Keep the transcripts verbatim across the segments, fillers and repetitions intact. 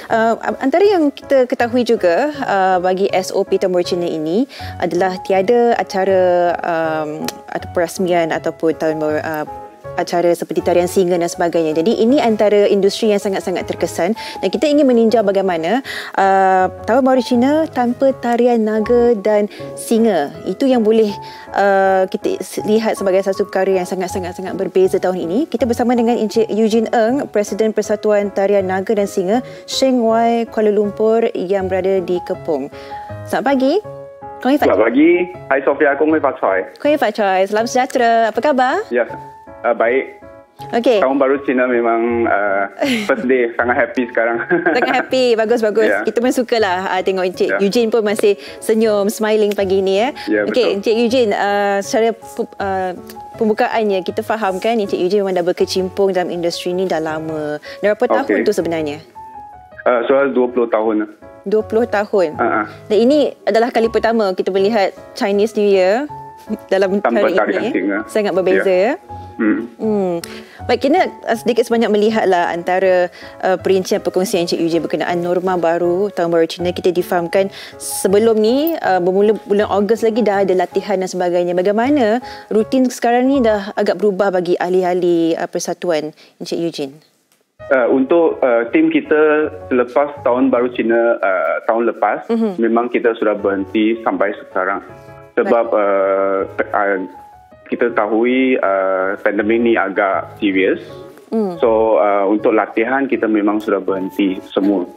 Uh, antara yang kita ketahui juga uh, bagi S O P Tambur Cina ini adalah tiada acara um, atau perasmian ataupun tahun baru, uh, acara seperti tarian Singa dan sebagainya. Jadi ini antara industri yang sangat-sangat terkesan dan kita ingin meninjau bagaimana uh, Tahun Baru Cina tanpa tarian Naga dan Singa. Itu yang boleh uh, kita lihat sebagai satu karya yang sangat-sangat berbeza tahun ini. Kita bersama dengan Encik Eugene Ng, Presiden Persatuan Tarian Naga dan Singa Sheng Wai Kuala Lumpur yang berada di Kepong. Selamat pagi. Selamat pagi. Hai Sofia, Kong Hui Fat Choi. Kong Hui Fat Choi. Salam sejahtera. Apa khabar? Ya. Uh, baik. Okay. Tahun Baru Cina memang uh, first day. Sangat happy sekarang. Sangat happy. Bagus-bagus. Yeah. Kita pun sukalah uh, tengok Encik yeah. Eugene pun masih senyum, smiling pagi ni. Ya. Yeah, okay, Encik Eugene, uh, secara uh, pembukaannya, kita faham kan Encik Eugene memang dah berkecimpung dalam industri ni dah lama. Dah berapa okay. tahun tu sebenarnya? Uh, soal dua puluh tahun. dua puluh tahun. Uh-huh. Dan ini adalah kali pertama kita melihat Chinese New Year dalam Tanpa hari ini. Singa. Sangat berbeza yeah. ya. Hmm. Hmm. Baik, kita sedikit sebanyak melihatlah antara uh, perincian perkongsian Encik Eugene berkenaan norma baru Tahun Baru Cina. Kita difahamkan sebelum ni uh, bermula bulan Ogos lagi dah ada latihan dan sebagainya. Bagaimana rutin sekarang ni dah agak berubah bagi ahli-ahli uh, persatuan Encik Eugene? Uh, untuk uh, tim kita selepas Tahun Baru Cina uh, tahun lepas, uh-huh. memang kita sudah berhenti sampai sekarang. Sebab uh, uh, kita tahu uh, pandemik ni agak serius. Mm. So uh, untuk latihan kita memang sudah berhenti semua.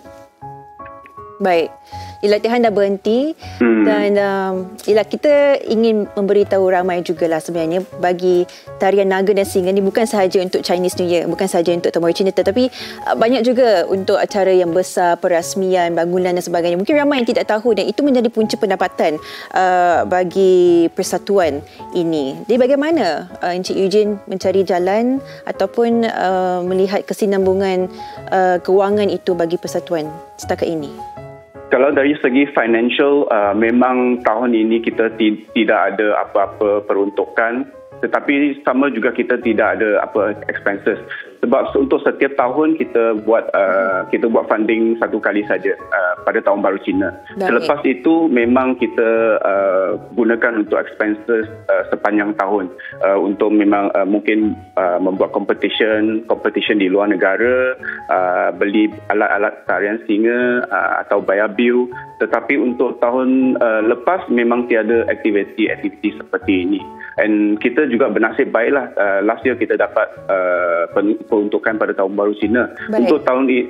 Baik. Latihan dah berhenti hmm. dan um, ialah kita ingin memberitahu ramai jugalah sebenarnya bagi tarian Naga dan Singa ni bukan sahaja untuk Chinese New Year, bukan sahaja untuk Tahun Baru Cina, tetapi uh, banyak juga untuk acara yang besar, perasmian, bangunan dan sebagainya. Mungkin ramai yang tidak tahu dan itu menjadi punca pendapatan uh, bagi persatuan ini. Jadi bagaimana uh, Encik Eugene mencari jalan ataupun uh, melihat kesinambungan uh, kewangan itu bagi persatuan setakat ini? Kalau dari segi financial, uh, memang tahun ini kita tidak ada apa-apa peruntukan, tetapi sama juga kita tidak ada apa expenses. Sebab untuk setiap tahun kita buat uh, kita buat funding satu kali saja uh, pada Tahun Baru Cina. Baik. Selepas itu memang kita uh, gunakan untuk expenses uh, sepanjang tahun uh, untuk memang uh, mungkin uh, membuat competition, competition di luar negara, uh, beli alat-alat tarian Singa uh, atau bayar bil. Tetapi untuk tahun uh, lepas memang tiada aktiviti-aktiviti seperti ini. And kita juga bernasib baiklah uh, last year kita dapat uh, peruntukan pada Tahun Baru Cina. Baik. Untuk tahun ini,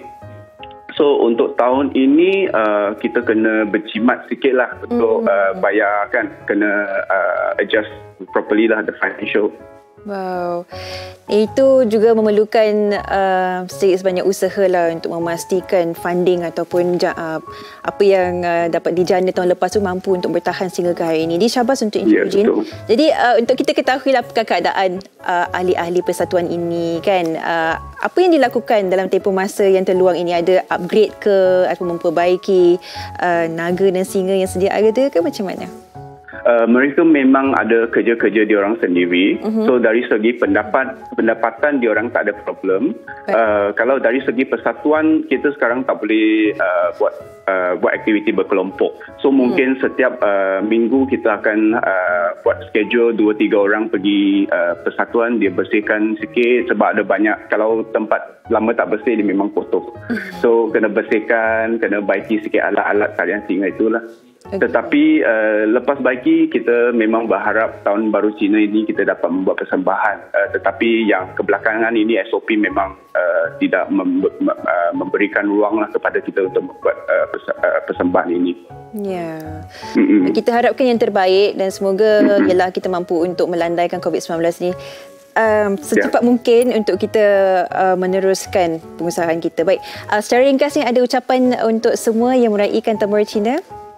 so untuk tahun ini uh, kita kena berjimat sikit lah untuk mm. uh, bayar kan, kena uh, adjust properly lah the financial. Wow, itu juga memerlukan uh, sedikit sebanyak usaha lah untuk memastikan funding ataupun uh, apa yang uh, dapat dijana tahun lepas tu mampu untuk bertahan sehingga ke hari ini. Jadi syabas untuk Encik Eugene. Yeah, jadi uh, untuk kita ketahui lah keadaan uh, ahli-ahli persatuan ini kan, uh, apa yang dilakukan dalam tempoh masa yang terluang ini? Ada upgrade ke atau memperbaiki uh, Naga dan Singa yang sedia ada ke macam mana? Uh, mereka memang ada kerja-kerja diorang sendiri. Uh-huh. So dari segi pendapat pendapatan diorang tak ada problem. Uh, kalau dari segi persatuan, kita sekarang tak boleh uh, buat uh, buat aktiviti berkelompok. So mungkin uh-huh. setiap uh, minggu kita akan uh, buat schedule dua tiga orang pergi uh, persatuan, dia bersihkan sikit sebab ada banyak, kalau tempat lama tak bersih dia memang kotor. Uh-huh. So kena bersihkan, kena baiki sikit alat-alat tarian Singa itulah. Okay. Tetapi uh, lepas baiki, kita memang berharap Tahun Baru Cina ini kita dapat membuat persembahan. Uh, tetapi yang kebelakangan ini S O P memang uh, tidak mem uh, memberikan ruang lah kepada kita untuk membuat uh, persembahan ini. Ya, yeah. Kita harapkan yang terbaik dan semoga mm-hmm. ialah kita mampu untuk melandaikan COVID sembilan belas ini Um, secepat yeah. mungkin untuk kita uh, meneruskan pengusahaan kita. Baik, uh, secara ringkasnya ada ucapan untuk semua yang meraihkan Tahun Baru Cina.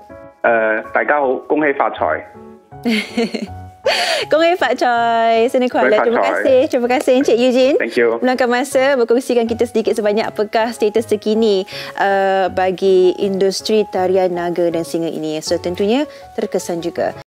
Uh, 大家好，恭喜發財。 恭喜發財，新年快樂. Terima kasih, terima kasih Encik Eugene. Thank you. Meluangkan masa berkongsikan kita sedikit sebanyak apakah status terkini uh, bagi industri tarian Naga dan Singa ini. So tentunya terkesan juga.